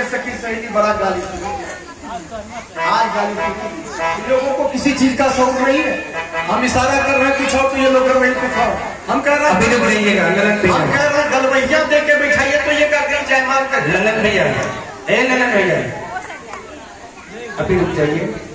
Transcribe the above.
सखी सहेली बड़ा गाली सुनी, आज गाली सुनी। लोगों को किसी चीज का शौक नहीं है। हम इशारा कर रहे हैं कुछ और तो ये लोग रवैया कुछ और। हम कह रहे हैं अभी तो बढ़ाइएगा हम कह रहे हैं गलवैया दे के बैठाइए तो ये कर जयमाल कर। ललन भैया, ए ललन भैया अभी रुक जाइए।